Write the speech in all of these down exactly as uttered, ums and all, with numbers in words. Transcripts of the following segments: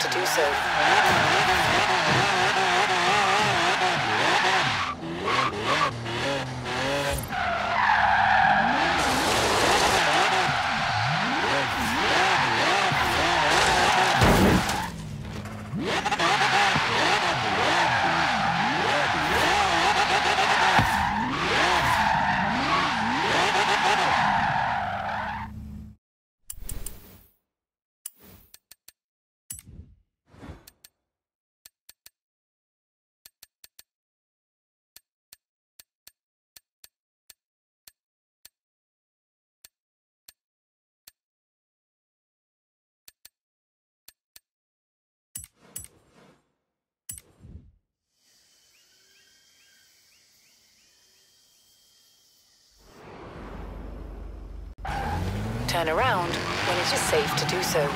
to do so. Turn around when it is safe to do so.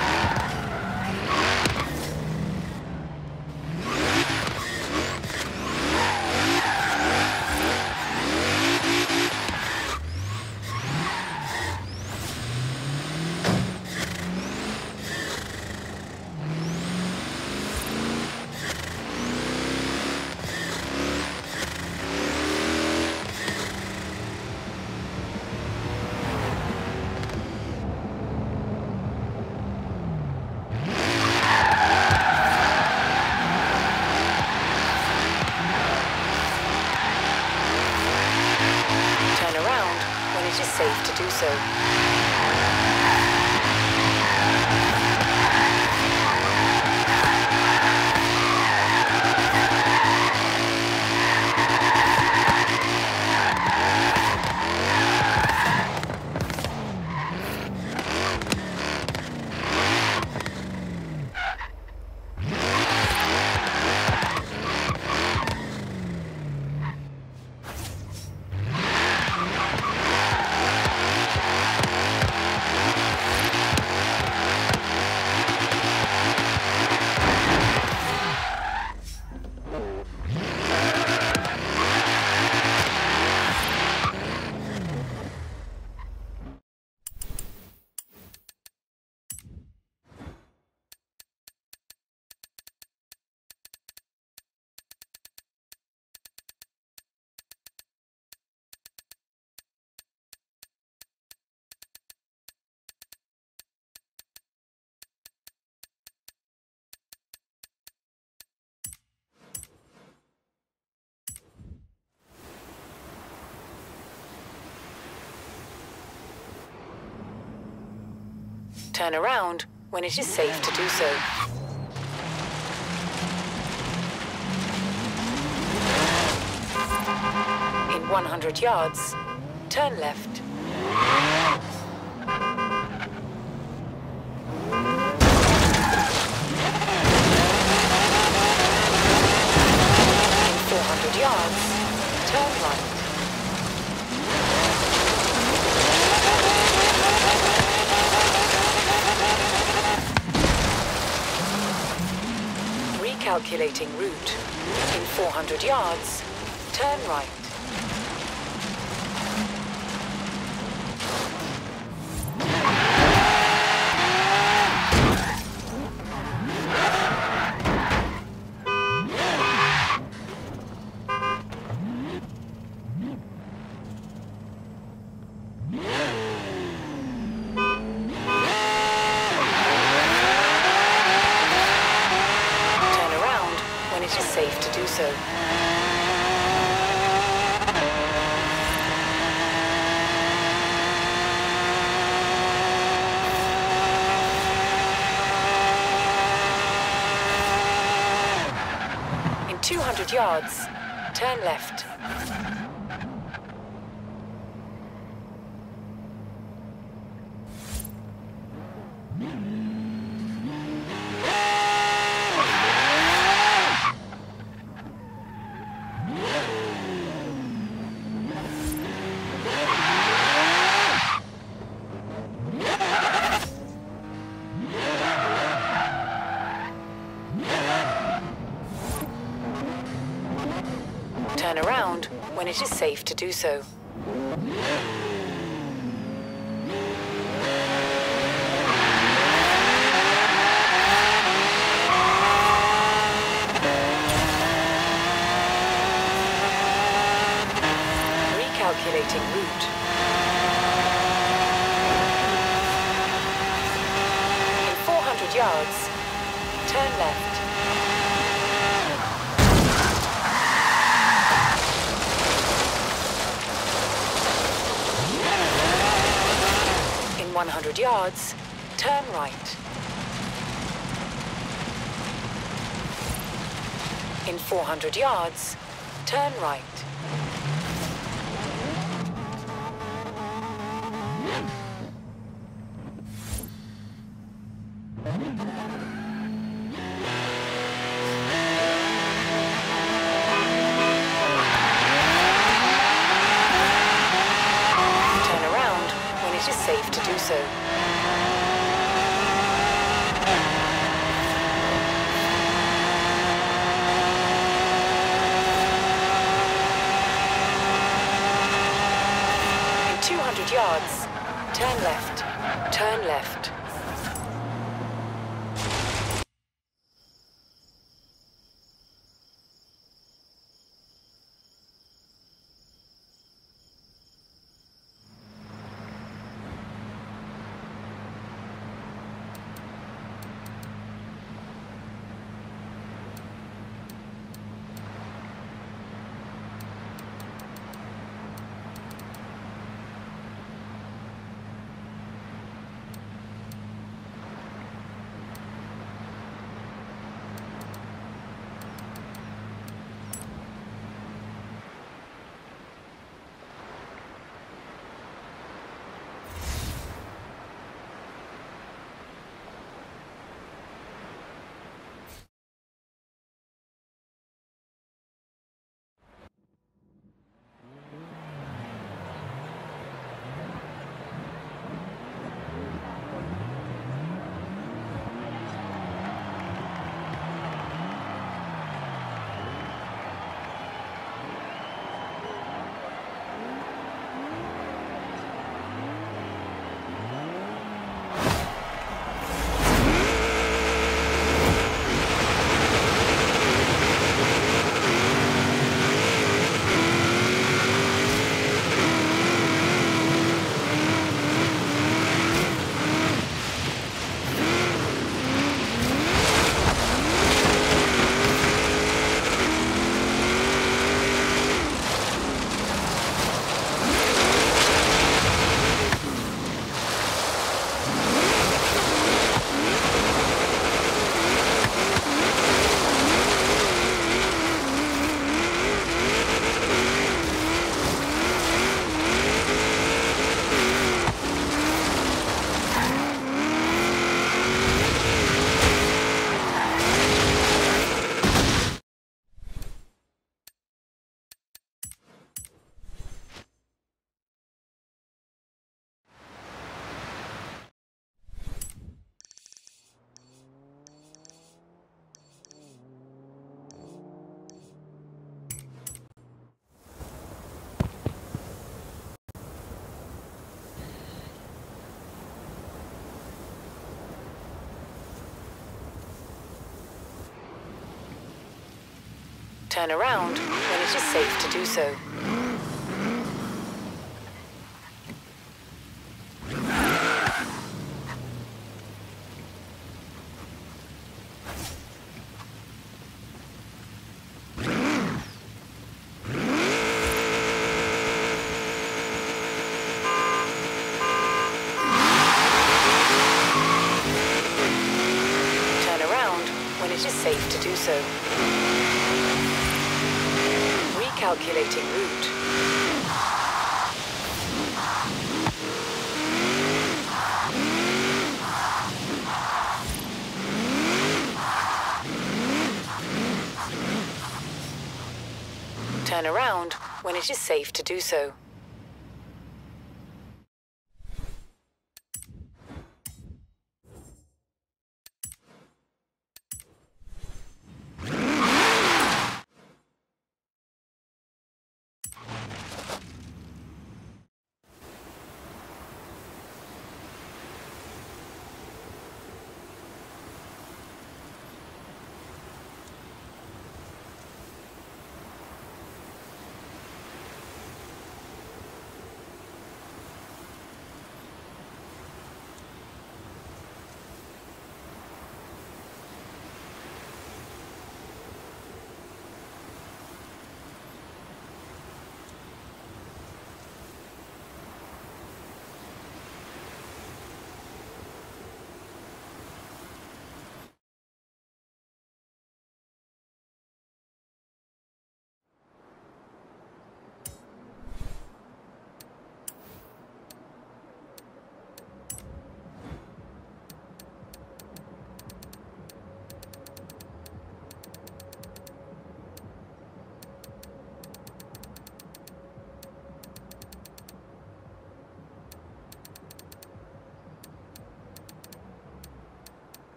Safe to do so. Turn around when it is safe to do so. In one hundred yards, turn left. In four hundred yards, turn right. Calculating route. In four hundred yards, turn right. Safe to do so. In two hundred yards, turn left. Turn around when it is safe to do so. Recalculating route. In four hundred yards, turn left. In one hundred yards, turn right. In four hundred yards, turn right. Turn around when it is safe to do so. two hundred yards, turn left, turn left. Turn around when it is safe to do so. Turn around when it is safe to do so. Recalculating route. Turn around when it is safe to do so.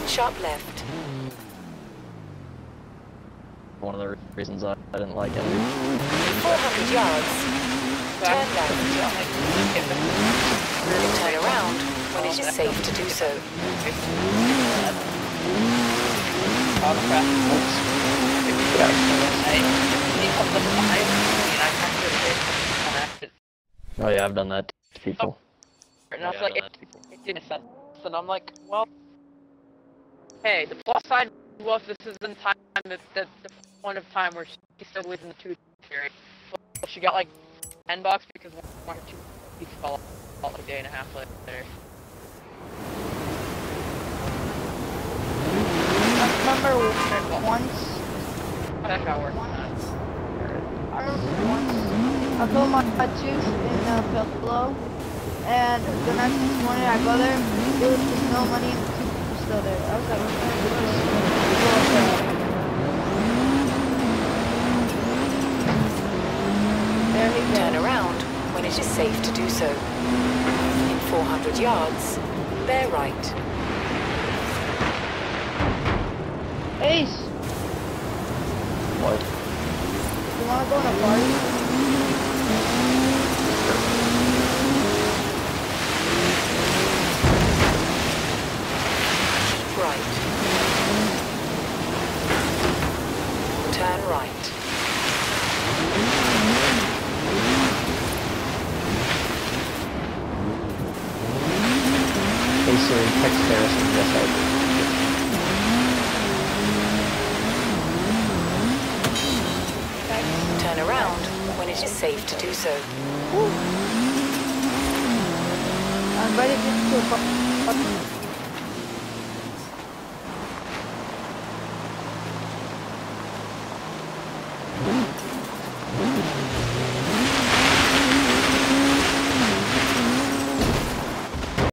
Then sharp left. One of the reasons I, I didn't like it. four hundred yards. Turn left. Turn around when it is safe to do so. Oh yeah, I've done that to people. And I was like, it, it didn't make sense. And I'm like, well, hey, the plus side was this is in time, the, the, the point of time where she still lives in the tooth fairy. So she got like ten bucks because one or two pieces fell off like a day and a half later. I remember once. That got worse. I remember once I put my, my tooth in a pillow, and the next morning I go there, there was just no money and the tooth was still there. I was like, okay, there he goes. Turn around when it is safe to do so. In four hundred yards, bear right. Ace, What? you wanna go on a party? Right. Turn right. Hey Siri, text Harrison, yes I do. Turn around when it is safe to do so. I'm ready to go.